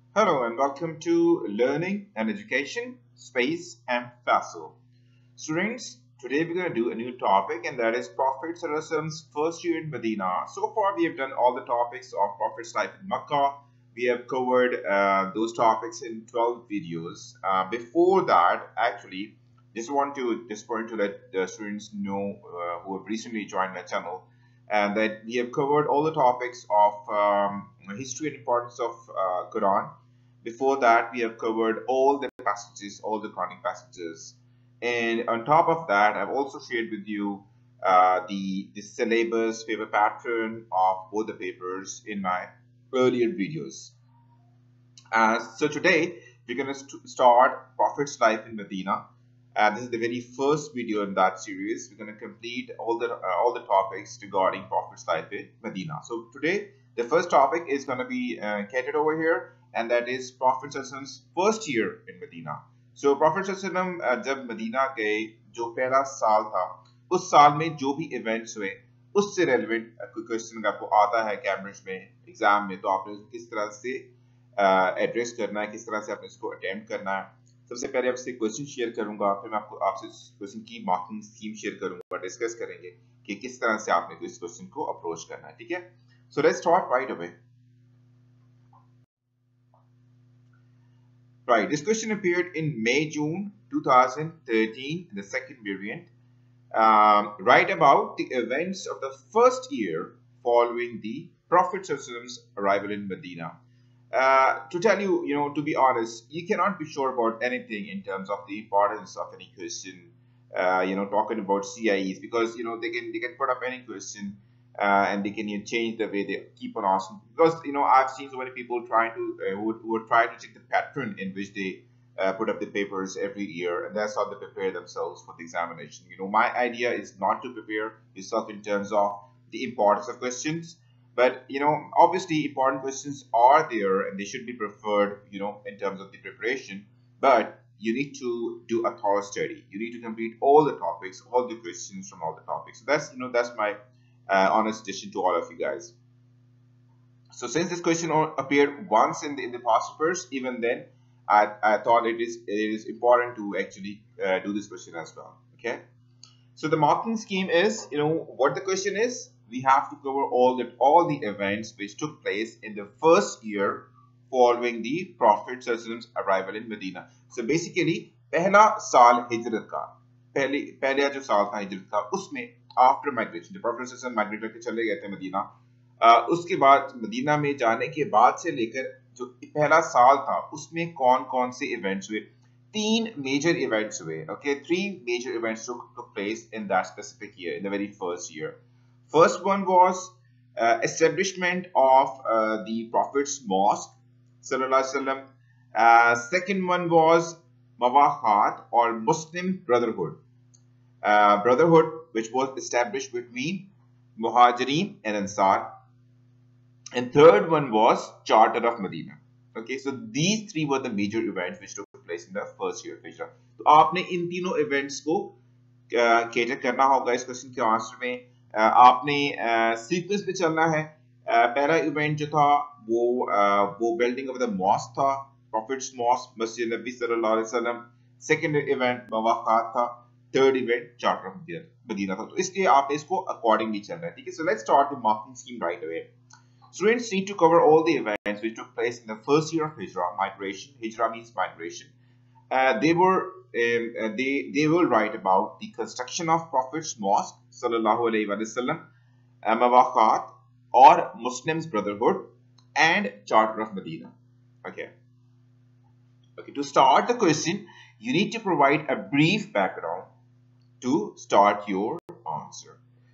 Hello and welcome to Learning and Education, Space and Facile. Students, today we're going to do a new topic and that is Prophet Sallallahu first year in Medina. So far we have done all the topics of Prophet's life in Makkah. We have covered those topics in 12 videos. Before that, actually, just want to let the students know who have recently joined my channel and that we have covered all the topics of history and importance of Quran. Before that, we have covered all the passages, all the Quranic passages, and on top of that, I've also shared with you the syllabus paper pattern of both the papers in my earlier videos. So today we're going to start Prophet's life in Medina. This is the very first video in that series. We're going to complete all the topics regarding Prophet's life in Medina. So today the first topic is going to be catered over here, and that is Prophet Prophet's first year in Medina. So Prophet जब Medina गए जो पहला साल था उस साल में जो भी इवेंट्स हुए उससे रेलेवेंट कोई क्वेश्चन आपको आता है कैम्ब्रिज में एग्जाम में तो आपने किस तरह से एड्रेस करना है, किस तरह से आपने इसको अटेम्प्ट करना है। सबसे पहले आपसे क्वेश्चन शेयर करूंगा, फिर मैं आपको आपसे क्वेश्चन की मार्किंग स्कीम शेयर करूंगा, डिस्कस करेंगे कि किस तरह से आपने इस क्वेश्चन को अप्रोच करना है। ठीक है, so let's start right away. Right, this question appeared in May-June 2013 in the second variant. Write about the events of the first year following the Prophet's arrival in Medina. To tell you, to be honest, you cannot be sure about anything in terms of the importance of any question. Talking about CIEs because they can put up any question and they can change the way they keep on asking. Because I've seen so many people trying to who are trying to check the pattern in which they put up the papers every year, and that's how they prepare themselves for the examination. My idea is not to prepare yourself in terms of the importance of questions, but obviously important questions are there and they should be preferred, in terms of the preparation. But you need to do a thorough study. You need to complete all the topics, all the questions from all the topics. So that's my honest suggestion to all of you guys. So since this question appeared once in the past papers, even then I thought it is important to actually do this question as well. Okay. So the marking scheme is, what the question is. We have to cover all the events which took place in the first year following the Prophet's arrival in Medina. So basically, पहला साल हिजरत का पहला जो साल था हिजरत का उसमें आफ्टर माइग्रेशन जब प्रोफेसर माइग्रेट करके चले गए थे मदीना, उसके बाद मदीना में जाने के बाद से लेकर जो पहला साल था उसमें कौन कौन से इवेंट्स हुए। तीन मेजर इवेंट्स हुए। Okay, three major events took place in that specific year, in the very first year. First one was establishment of the Prophet's Mosque sallallahu alaihi wasallam. Second one was Mawakhat or Muslim Brotherhood. Brotherhood which was established between Muhajirin and Ansar. And third one was Charter of Medina. Okay, so these three were the major events which took place in the first year of Hijra. तो आपने इन तीनों events को cater करना होगा इस question के answer में। आपने sequence पे चलना है। पहला event जो था वो building of the mosque था, Prophet's Mosque, Masjid Nabi sallallahu alaihi wasallam. Second event मवाक़ात था, third event Charter of Medina था। तो इसलिए आपने इसको accordingly चलना है। ठीक है, so let's start the marking scheme right away. Students need to cover all the events which took place in the first year of Hijra, migration. Hijra means migration. They will write about the construction of Prophet's Mosque, sallallahu alaihi wasallam, Mawaqat, or Muslims Brotherhood, and Charter of Medina. Okay. To start the question, you need to provide a brief background to start your answer.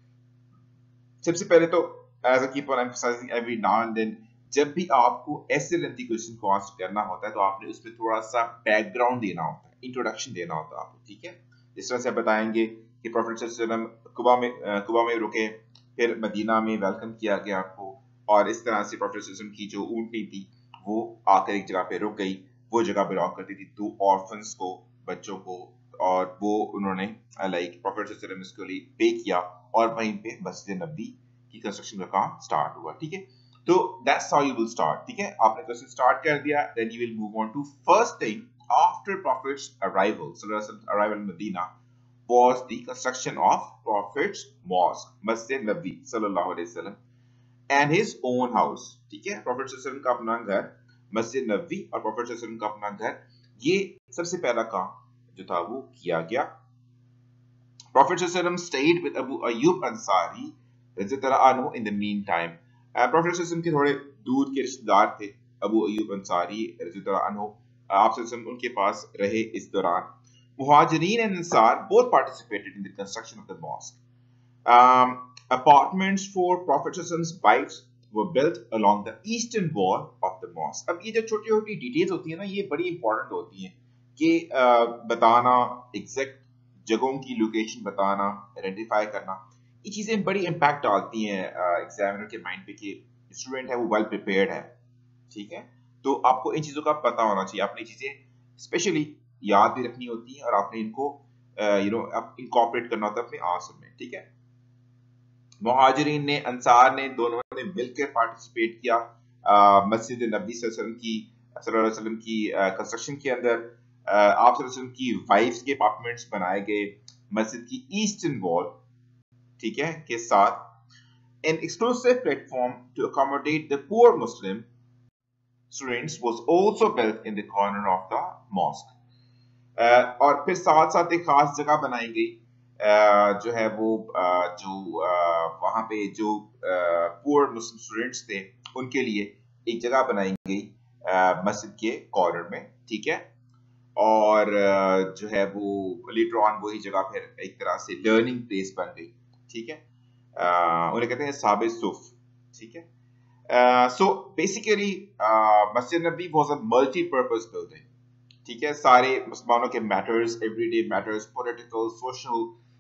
सबसे पहले तो as I keep on emphasizing every now and then, जब भी आपको ऐसे lengthy question को answer करना होता है तो आपने उसमें थोड़ा सा बैकग्राउंड देना होता है, इंट्रोडक्शन देना होता है आपको। ठीक है, इस तरह से बताएंगे कि प्रोफेट कुबा में रुके, फिर मदीना में वेलकम किया गया आपको, और इस तरह से प्रोफेट की जो ऊँटनी थी वो आकर एक जगह पे रुक गई। वो जगह बिलोंग करती थी दो ऑर्फन्स को, बच्चों को, और वो उन्होंने लाइक प्रोफेट इसके लिए पे किया और वहीं पे मस्जिद नबी की कंस्ट्रक्शन का काम स्टार्ट हुआ। ठीक है, तो that's how you will start, ठीक है। आपने क्वेश्चन स्टार्ट कर दिया, then you will move on to first thing after prophet's arrival, arrival in Medina was the construction of Prophet's mosque, Masjid Nabi sallallahu alaihi wasallam, and his own house, ठीक है। Prophet sallallahu alaihi wasallam का अपना घर, मस्जिद नबी और Prophet sallallahu alaihi wasallam का अपना घर, ये सबसे पहला काम जो था वो किया गया। Prophet sallallahu alaihi wasallam stayed with Abu Ayyub Ansari radhiyallahu anhu in the meantime. Prophet sallallahu alaihi wasallam के थोड़े दूर के रिश्तेदार थे अबू अयूब अंसारी radhiyallahu anhu, आप sallallahu alaihi wasallam उनके पास रहे इस दौरान। Muhajirin and Ansar both participated in the construction of the mosque. Apartments for Prophet Prophet's wives were built along the eastern wall of the mosque. अब ये जो छोटी-छोटी डिटेल्स होती है ना, ये बड़ी इंपॉर्टेंट होती हैं कि बताना, एग्जैक्ट जगहों की लोकेशन बताना, आइडेंटिफाई करना, ये चीजें बड़ी इम्पैक्ट डालती हैं एग्जामिनर के माइंड पे कि स्टूडेंट है वो वेल प्रिपेयर्ड है, ठीक है। तो आपको इन चीजों का पता होना चाहिए, आपने चीजें स्पेशली याद भी रखनी होती है और आपने इनको इनकॉर्पोरेट करना होता है अपने आंसर में, ठीक है। मुहाजिरीन ने, अंसार ने, दोनों ने मिलकर पार्टिसिपेट किया मस्जिद नबी सल्लल्लाहु अलैहि वसल्लम की कंस्ट्रक्शन के अंदर। आप सल्लल्लाहु अलैहि वसल्लम की वाइफ्स के अपार्टमेंट्स बनाए गए मस्जिद की ईस्टर्न वॉल, ठीक है, के साथ। An exclusive platform to accommodate the poor Muslim students was also built in the corner of the mosque. और फिर साथ साथ एक खास जगह बनाई गई जो है वो वहां पे जो पुअर मुस्लिम स्टूडेंट्स थे उनके लिए एक जगह बनाई गई मस्जिद के कॉर्नर में, ठीक है। और जो है वो लेटर ऑन वही जगह फिर एक तरह से लर्निंग प्लेस बन गई, ठीक है। उन्हें कहते हैं साबित सुफ, ठीक है। सो बेसिकली मस्जिद नबी वाज अ मल्टीपर्पज बिल्डिंग, ठीक है। सारे मुसलमानों के matters, everyday matters, political, social,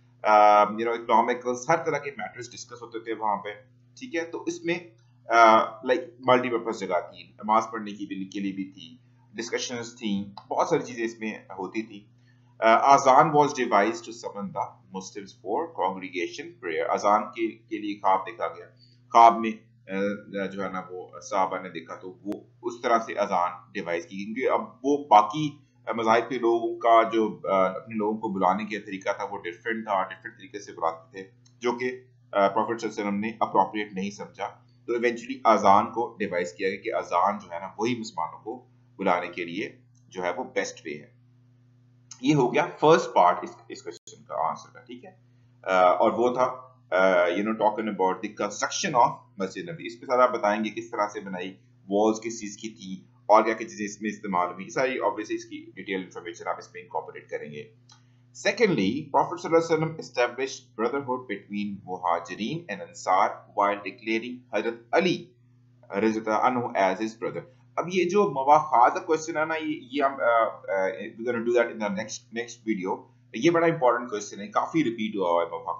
economical, हर तरह के मैटर्स डिस्कस होते थे वहां पे, ठीक है। तो इसमें लाइक मल्टीपर्पज जगह थी, नमाज पढ़ने की के लिए भी थी, डिस्कशंस थी, बहुत सारी चीजें इसमें होती थी। Azan was devised to summon the Muslims for congregation prayer. अजान के लिए ख्वाब देखा गया, ख्वाब में जो है ना वो साहबा ने देखा तो वो उस तरह से अजान डिवाइस की, क्योंकि अब वो बाकी मज़ाहिब के लोगों का जो अपने लोगों को बुलाने का तरीका था वो डिफरेंट था, डिफरेंट तरीके से बुलाते थे, जो कि प्रॉफिट सल्लल्लाहु अलैहि वसल्लम ने अप्रोप्रिएट नहीं समझा। तो इवेंचुअली अजान को डिवाइस किया गया कि अजान जो है ना वही मुसलमानों को बुलाने के लिए जो है वो बेस्ट वे है। ये हो गया फर्स्ट पार्ट इस क्वेश्चन का आंसर का, ठीक है। और वो था talking about the construction of Masjid Nabi. इस पे सारा बताएंगे किस तरह से बनाई, वॉल्स किस चीज की थी और क्या क्या चीजें इसमें इस्तेमाल हुई, सारी ऑब्वियसली इसकी डिटेल इंफॉर्मेशन आप इसमें इंकॉर्पोरेट करेंगे। Secondly, Prophet ﷺ established brotherhood between Muhajirin and Ansar while declaring Hazrat Ali radhiyallahu anhu as his brother. अब ये जो मवाखात का क्वेश्चन है ना, ये हम we're going to do that in the next video. ये बड़ा इंपॉर्टेंट क्वेश्चन है, काफी रिपीट हुआ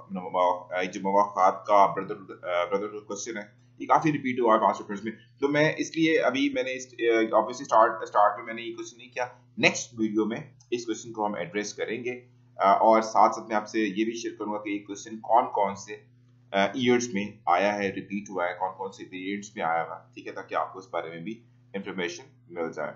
है जो मवाखात का ब्रदरहुड क्वेश्चन है, ये काफी रिपीट हुआ है पास्ट पेपर्स में। तो मैं इसलिए अभी मैंने ऑब्वियसली स्टार्ट में मैंने ये क्वेश्चन नहीं किया, नेक्स्ट वीडियो में इस क्वेश्चन को हम एड्रेस करेंगे और साथ साथ में आपसे ये भी शेयर करूंगा कि ये क्वेश्चन कौन कौन से ईयर्स में आया है, रिपीट हुआ है, कौन कौन से पीरियड्स में आया हुआ, ठीक है, ताकि आपको इस बारे में भी इंफॉर्मेशन मिल जाए।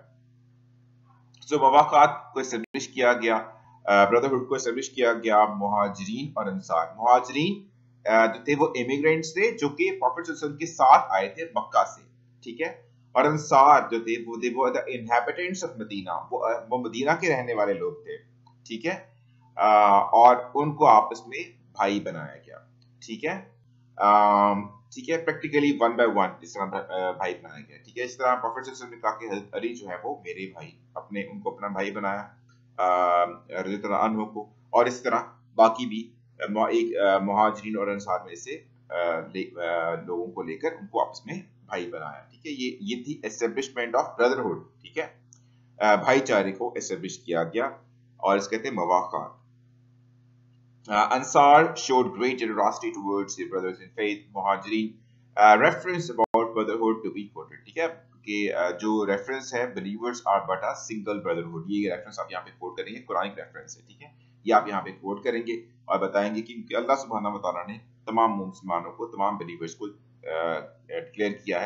सो मवाखात को एस्टेब्लिश किया गया, ब्रदरहुड को एस्टेब्लिश किया गया मुहाजिरीन और अंसार। मुहाजिरीन जो थे वो इमिग्रेंट्स थे जो कि प्रॉफिट सल्लल्लाहु अलैहि वसल्लम के साथ आए थे मक्का से, ठीक है। और अंसार जो थे वो द इनहैबिटेंट्स ऑफ मदीना, वो मदीना के रहने वाले लोग थे, ठीक है। और उनको आपस में भाई बनाया गया, ठीक है। ठीक है, प्रैक्टिकली वन बाय वन इस तरह भाई बनाया गया, ठीक है। इस तरह प्रॉफिट सल्लल्लाहु अलैहि वसल्लम ने कहा कि हज़रत अली जो है वो मेरे भाई, उनको अपना भाई बनाया रज़ियल्लाहु अन्हु को, और इस तरह बाकी भी एक मुहाजिरीन और अंसार में से लोगों को लेकर उनको आपस में भाई बनाया, ठीक है। ये थी एस्टेब्लिशमेंट ऑफ ब्रदरहुड, ठीक है। भाईचारे को एस्टेब्लिश किया गया और इसे कहते हैं मवाखात। Ansar showed great generosity towards their brothers in faith. Muhajirin reference about brotherhood to be quoted, ठीक है, कि जो रेफरेंस है believers are but a single brotherhood, ये रेफरेंस आप यहाँ पे कोट करेंगे, कुरानिक रेफरेंस है, ठीक है। ये आप यहाँ पे कोट करेंगे और बताएंगे कि अल्लाह सुब्हानहू व तआला ने तमाम मुसलमानों को, तमाम बिलीवर्स को डिक्लेयर किया है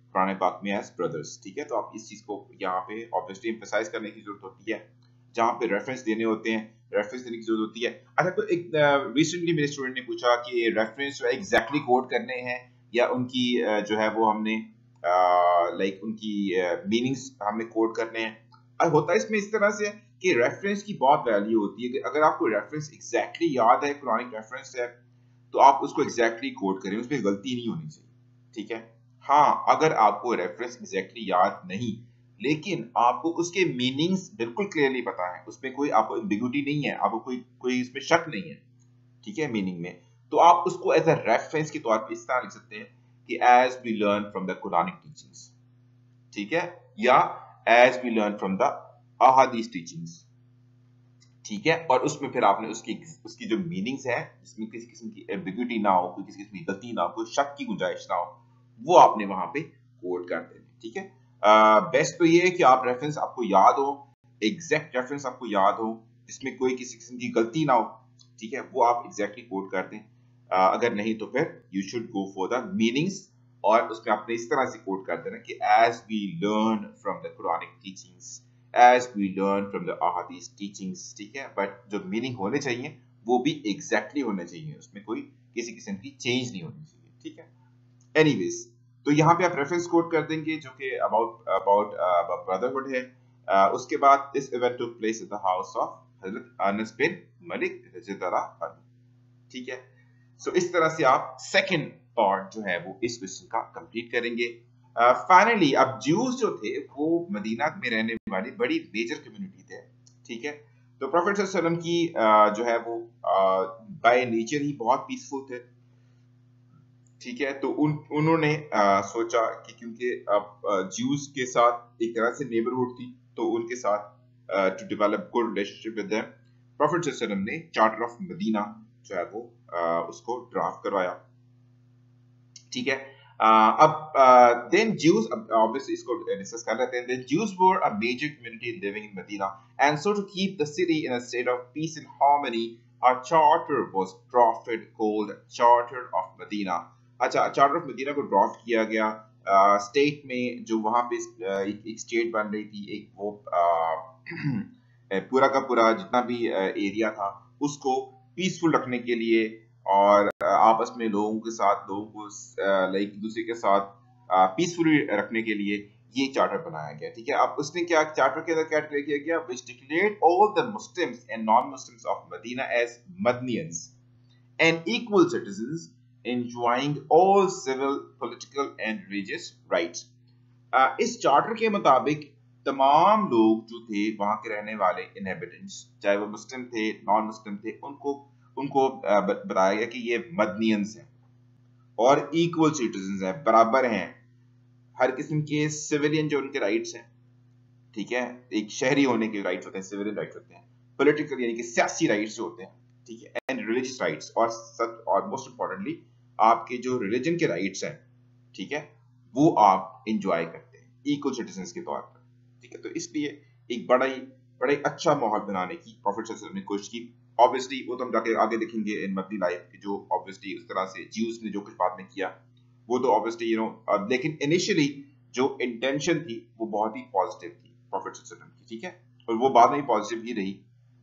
कुरान पाक में एज ब्रदर्स। ठीक है, तो आप इस चीज को यहाँ पे ऑब्वियसली एम्फसाइज करने की जरूरत होती है, जहाँ पे रेफरेंस देने होते हैं रेफरेंस देने की जरूरत होती है। अच्छा, तो एक रिसेंटली मेरे स्टूडेंट ने पूछा कि रेफरेंस एग्जैक्टली कोड करने हैं या उनकी जो है वो हमने लाइक उनकी मीनिंग्स हमने कोड करने हैं। होता है इसमें इस तरह से कि रेफरेंस की बहुत वैल्यू होती है कि अगर आपको रेफरेंस एग्जैक्टली याद है, कुरानिक रेफरेंस है, तो आप उसको एग्जैक्टली कोड करें, उसमें गलती नहीं होनी चाहिए। ठीक है, हाँ अगर आपको रेफरेंस एग्जैक्टली याद नहीं लेकिन आपको उसके मीनिंग्स बिल्कुल क्लियरली पता है, उसमें कोई आपको एम्बिग्युइटी नहीं है, आपको कोई कोई इसमें शक नहीं है, ठीक है, मीनिंग में, तो आप उसको एज अ रेफरेंस के तौर पे इस तरह लिख सकते हैं कि as we learn from the Quranic teachings. ठीक है, या as we learn from the Ahadith teachings. ठीक है, और उसमें फिर आपने उसकी उसकी जो मीनिंग्स है जिसमें किसी किस्म की एम्बिग्युइटी ना हो, कोई किसी किस्म की गलती ना हो, कोई शक की गुंजाइश ना हो, वो आपने वहां पे कोड कर देने। ठीक है, बेस्ट तो ये है कि आप रेफरेंस आपको याद हो, एग्जैक्ट रेफरेंस आपको याद हो जिसमें कोई किसी किस्म की गलती ना हो। ठीक है, वो आप एग्जैक्टली कोड कर दें। अगर नहीं तो फिर you should go for the meanings और उसमें आपने इस तरह से कोड कर देना कि as we learn from the Quranic teachings, as we learn from the ahadith teachings। ठीक है, बट जो मीनिंग होने चाहिए वो भी एग्जैक्टली होने चाहिए, उसमें कोई किसी किस्म की चेंज नहीं होनी चाहिए। ठीक है, एनीवेज, तो यहाँ पे आप रेफरेंस कोड कर देंगे जो कि अबाउट अबाउट ब्रदरहुड है। उसके बाद this event took place at the house of Hazrat Anas बिन मलिक रज़ियल्लाहु अन्हु। ठीक है, सो इस तरह से आप सेकंड पार्ट जो है वो इस क्वेश्चन का कंप्लीट करेंगे। फाइनली अब ज्यूज जो थे वो मदीना में रहने वाली बड़ी मेजर कम्युनिटी थे। ठीक है, तो प्रॉफेट सल्लल्लाहु अलैहि वसल्लम की जो है वो बाय नेचर ही बहुत पीसफुल थे। ठीक है, तो उन्होंने सोचा कि क्योंकि अब ज्यूज के साथ एक तरह से नेबरहुड थी तो उनके साथ to develop good relationship with them, prophet सल्लल्लाहु अलैहि वसल्लम ने चार्टर ऑफ मदीना जो है वो उसको ड्राफ्ट करवाया। ठीक है, अब then Jews obviously इसको डिस्कस कर लेते हैं। Then Jews were a major community living in Medina, and so to keep the city in a state of peace and harmony, a charter was drafted called Charter of Medina। अच्छा, charter of Medina को draft किया गया state में, जो वहां पे एक state बन रही थी, एक वो पूरा का पूरा जितना भी एरिया था उसको पीसफुल रखने के लिए और आपस में लोगों के साथ लोगों को लाइक एक दूसरे के साथ पीसफुली रखने के लिए ये चार्टर बनाया गया। ठीक है, अब उसने क्या चार्टर के अंदर क्या डिक्लेयर किया गया, which declared all the Muslims and non Muslims of Medina as Madinians and equal citizens enjoying all civil, political and religious rights। इस चार्टर के मुताबिक तमाम लोग जो थे वहां के रहने वाले इनहेबिटेंट्स, चाहे वो मुस्लिम थे नॉन मुस्लिम थे, उनको उनको बताया गया कि ये मदनियंस हैं और इक्वल सिटीजंस हैं, बराबर हैं, हर किस्म के सिविलियन जो उनके राइट्स हैं। ठीक है, एक शहरी होने के राइट्स होते हैं, सिविलियन राइट्स होते हैं, पॉलिटिकल यानी कि सियासी राइट्स जो होते हैं। ठीक है, एंड रिलीजियस राइट्स, और मोस्ट इंपॉर्टेंटली आपके जो रिलीजन के राइट्स हैं, ठीक है, वो आप एंजॉय करते हैं इक्वल सिटीजंस के तौर पर। ठीक है, तो इसलिए एक बड़ा ही अच्छा माहौल बनाने की प्रॉफेट सल्लल्लाहु अलैहि वसल्लम ने कोशिश की। ऑब्वियसली वो तो हम जाके आगे देखेंगे इन मदनी लाइफ की, जो ऑब्वियसली उस तरह से ज्यूज ने जो कुछ बाद में किया वो तो ऑब्वियसली लेकिन इनिशियली जो इंटेंशन थी वो बहुत ही पॉजिटिव थी प्रॉफेट सल्लल्लाहु अलैहि वसल्लम की। ठीक है, और वो बाद में पॉजिटिव ही रही।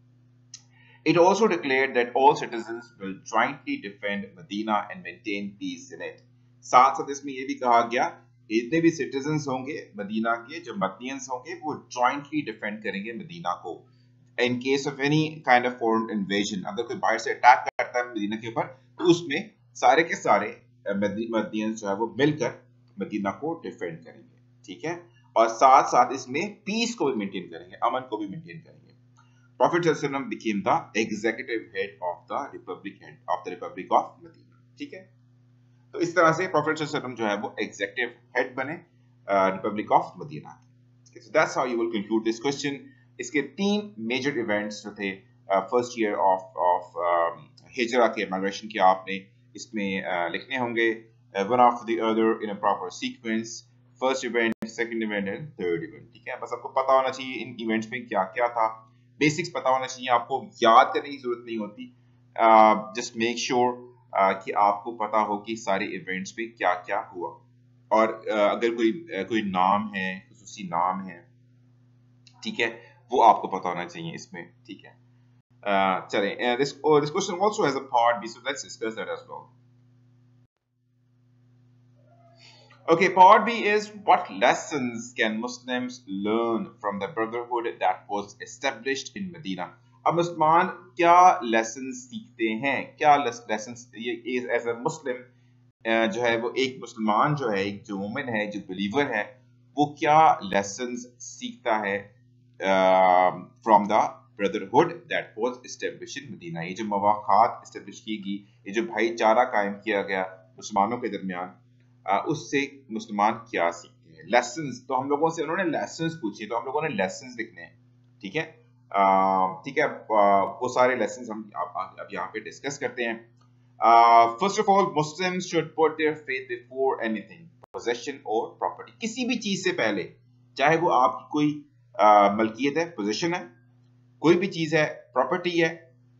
It also declared that all citizens will jointly defend Medina and maintain peace in it। साथ साथ इसमें ये भी कहा गया इतने भी सिटीजन्स होंगे मदीना के, जो मदनियंस होंगे, वो जॉइंटली डिफेंड करेंगे मदीना को in case of any kind of foreign invasion. अगर कोई बाहर से अटैक करता है मदीना के ऊपर तो उसमें सारे के सारे मदनियंस जो है वो मिलकर मदीना को डिफेंड करेंगे। ठीक है, और साथ साथ इसमें पीस को भी मेंटेन करेंगे, अमन को भी मेंटेन करेंगे। Prophet ﷺ became the executive head of the Republic of Medina। ठीक है, तो इस तरह से Prophet ﷺ जो है वो executive head बने Republic of Medina। So that's how you will conclude this question। इसके 3 major events जो थे first year of हिजरा के माइग्रेशन के आपने इसमें लिखने होंगे one after the other in a proper sequence। first event, second event and third event। ठीक है, बस आपको पता होना चाहिए इन इवेंट्स में क्या क्या था, बेसिक्स पता होना चाहिए, आपको याद करने की जरूरत नहीं होती। जस्ट मेक श्योर कि आपको पता हो कि सारे इवेंट्स में क्या क्या हुआ। और अगर कोई नाम है, खुसूसी नाम है, ठीक है, वो आपको पता होना चाहिए इसमें, ठीक है। चलें, this question also has a part B, so let's discuss that as well. Okay, part B is what lessons can Muslims learn from the brotherhood that was established in Medina? अब मुसलमान क्या lessons सीखते हैं, क्या lessons ये as a Muslim जो है वो एक मुसलमान जो है, एक जो मोमिन है, जो बिलीवर है, वो क्या lessons सीखता है from the brotherhood that was established in Medina? ये जो मवाक़ात establish की गई, ये जो भाईचारा कायम किया गया मुसलमानों के दरमियान, उससे मुसलमान क्या सीखते हैं, लेसन्स। तो हम लोगों से उन्होंने लेसन्स पूछे, तो हम लोगों ने लेसन्स लिखने हैं, ठीक है। ठीक है, वो सारे लेसन्स हम अब यहाँ पे डिस्कस करते हैं। First of all, Muslims should put their faith before anything, possession और प्रॉपर्टी। किसी भी चीज से पहले, चाहे वो आपकी कोई मलकियत है, पोजेशन है, कोई भी चीज है, प्रॉपर्टी है,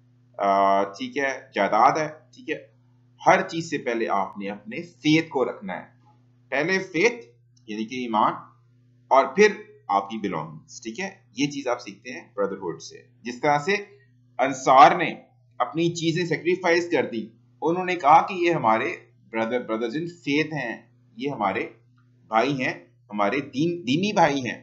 ठीक है, जायदाद है, ठीक है, हर चीज से पहले आपने अपने फेथ को रखना है। पहले फेथ यानी कि ईमान, और फिर आपकी बिलोंगिंग्स, ठीक है। ये चीज आप सीखते हैं ब्रदरहुड से। जिस तरह से अंसार ने अपनी चीजें सेक्रीफाइस कर दी, उन्होंने कहा कि ये हमारे ब्रदर्स इन फेथ हैं, ये हमारे भाई हैं, हमारे दीनी भाई हैं,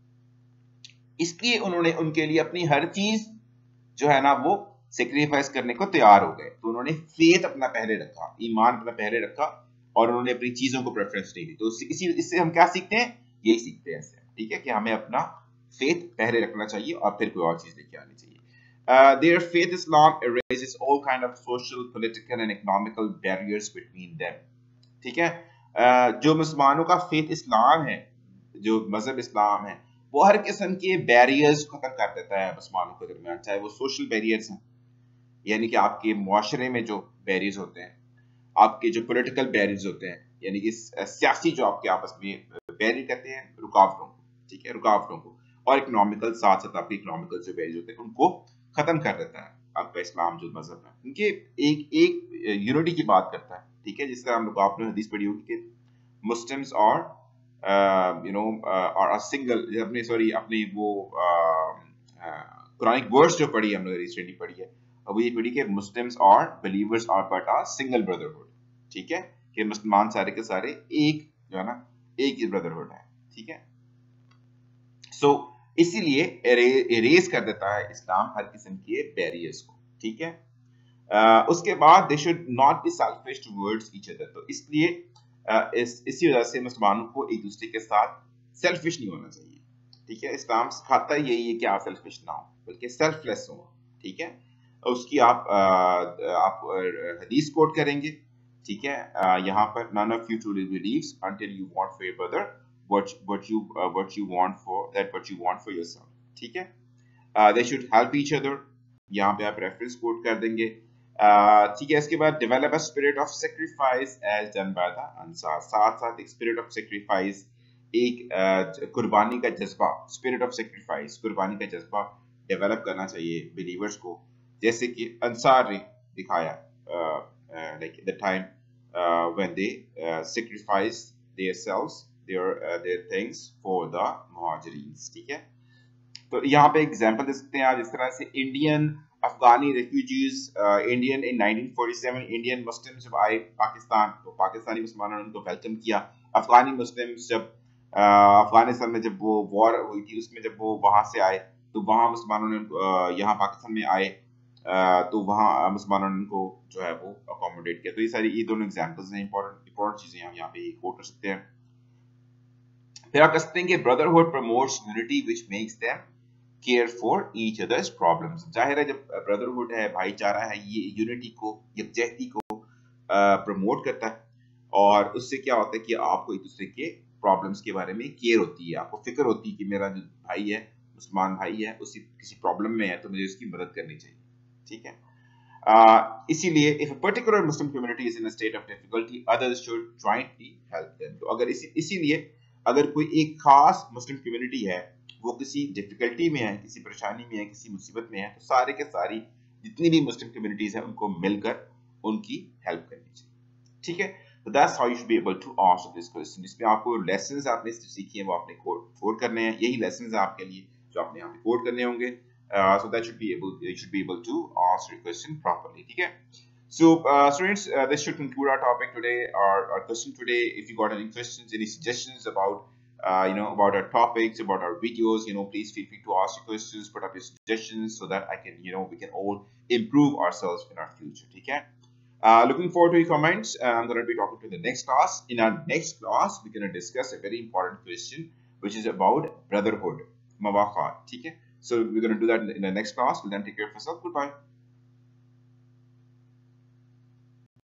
इसलिए उन्होंने उनके लिए अपनी हर चीज जो है ना वो सेक्रीफाइस करने को तैयार हो गए। तो उन्होंने फेथ अपना पहले रखा, ईमान अपना पहले रखा, और उन्होंने अपनी चीजों को प्रेफरेंस नहीं दी। तो इससे हम क्या सीखते हैं, यही सीखते हैं इससे, ठीक है, कि हमें अपना फेथ पहले रखना चाहिए और फिर कोई और चीज लेके आनी चाहिए। Their faith Islam erases all kind of social, political and economical barriers between them, ठीक है। जो मुसलमानों का फेथ इस्लाम है, जो मजहब इस्लाम है, वो हर किस्म के बैरियर्स खत्म कर देता है मुसलमानों के दरमियान, चाहे वो सोशल बैरियर्स हैं, यानी कि आपके मुआशरे में जो बैरियर्स होते हैं, आपके जो पॉलिटिकल बैरियर्स होते हैं, यानी कि सियासी जो आपके आपस में बैरियर कहते हैं रुकावटों को, ठीक है, रुकावटों को, और इकोनॉमिकल, साथ साथ आपके इकोनॉमिकल जो बैरियर्स होते हैं उनको खत्म कर देता है आपका इस्लाम जो मजहब है। उनके एक यूनिटी की बात करता है, ठीक है। जिस तरह हम लोग आपने हदीस पढ़ी होगी कि मुस्लिम्स और और सिंगल, अपनी वो कुरानिक वर्ड्स जो पढ़ी है हम लोग रिसेंटली पढ़ी है, अब ये पढ़ी कि मुस्लिम्स और believers are but a single brotherhood, ठीक है, कि मुसलमान सारे के सारे एक जो है ना, एक ही ब्रदरहुड है, ठीक है। सो इसीलिए इरेज कर देता है इस्लाम हर किस्म के बैरियर्स को, ठीक है। उसके बाद they should not be selfish towards each other, तो इसलिए इसी वजह से मुसलमानों को एक दूसरे के साथ सेल्फिश नहीं होना चाहिए, ठीक है। इस्लाम सिखाता है यही है कि आप सेल्फिश ना हो, बल्कि सेल्फलेस हो, ठीक है। उसकी आप हदीस कोट करेंगे, ठीक है, यहाँ पर none of you truly believes until you want for your brother what you want for yourself, ठीक है। they should help each other, यहाँ पे आप रेफरेंस कोट कर देंगे, ठीक है। इसके बाद develop a spirit of sacrifice as done by the Ansar, साथ साथ एक स्पिरिट ऑफ सेक्रीफाइस, एक कुर्बानी का जज्बा, स्पिरिट ऑफ सेक्रीफाइस, कुर्बानी का जज्बा डेवलप करना चाहिए बिलीवर्स को, जैसे कि अंसार ने दिखाया like at the time when they sacrificed themselves, their things for the muhajirin, ठीक है। तो यहाँ पे एग्जांपल दे सकते हैं आप, जिस तरह से Indian Afghani refugees, Indian in 1947 Indian Muslims जब आए पाकिस्तान, तो पाकिस्तानी मुसलमानों ने उनको वेलकम किया। अफगानी मुस्लिम्स जब अफगानिस्तान में जब वो वॉर हुई थी, उसमें जब वो वहां से आए, तो वहां मुसलमानों ने यहाँ पाकिस्तान में आए, तो वहाँ मुसलमानों ने उनको जो है वो अकोमोडेट किया। तो ये दोनों एग्जांपल्स हैं, इंपॉर्टेंट चीजें हम यहाँ पे कोट कर सकते हैं। फिर आप कह सकते हैं कि brotherhood promotes unity which makes them care for each other's problems. जाहिर है जब ब्रदरहुड है, भाईचारा है, ये यूनिटी को, यकजहती को प्रमोट करता है, और उससे क्या होता है कि आपको एक दूसरे के प्रॉब्लम्स के बारे में केयर होती है, आपको फिक्र होती है कि मेरा जो भाई है, मुसलमान भाई है, उसी किसी प्रॉब्लम में है, तो मुझे उसकी मदद करनी चाहिए, ठीक है। इसीलिए if a particular Muslim community is in a state of difficulty, others should jointly help them. तो अगर इसीलिए अगर कोई एक खास मुस्लिम कम्युनिटी है, वो किसी डिफिकल्टी में है, किसी परेशानी में है, किसी मुसीबत में है, तो सारे के सारी जितनी भी मुस्लिम कम्युनिटीज हैं उनको मिलकर उनकी हेल्प करनी चाहिए, ठीक है। So that's how you should be able to answer this question. इसमें आपको lessons आपने सीखी हैं वो आपने कोड करने हैं, यही lessons हैं आपके लिए जो आपने यहाँ पे कोड करने होंगे. So that should be able, you should be able to answer your question properly. ठीक है? So students, this should conclude our topic today, our question today. If you got any questions, any suggestions about about our topics, about our videos, please feel free to ask your questions, put up your suggestions so that I can, we can all improve ourselves in our future. Okay? Looking forward to your comments. I'm going to be talking to the next class. In our next class, we're going to discuss a very important question, which is about brotherhood. Mawaqat. Okay? So we're going to do that in the next class. We'll then take care of yourself. Goodbye.